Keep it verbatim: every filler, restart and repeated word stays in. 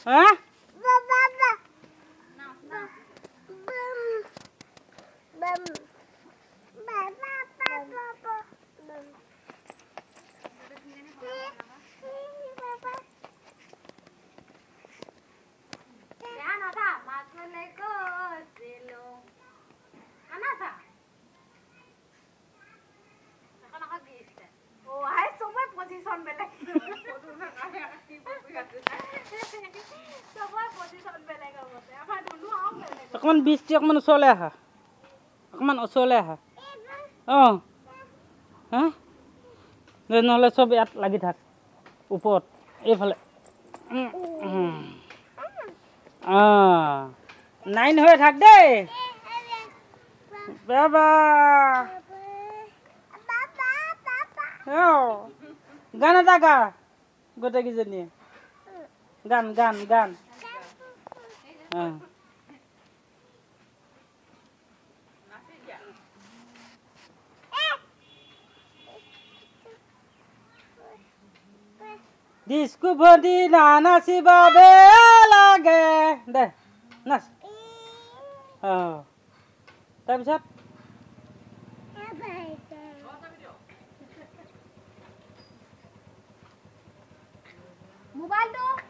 হা অকমান বৃষ্টি অকমান ওচৰলৈ আহা অকমান ওচৰলৈ আহা অঁ হা নহ'লে চব ইয়াত লাগি থাক ওপৰত এইফালে অঁ নাইন হৈ থাক দেই বাবা অঁ গান এটা গা গোটেইকেইজনীয়ে গান গান গান অঁ ডিস্কো ভৰি না নাচিব দে লাগে দে নাচ অঁ তাৰপিছত মোবাইলটো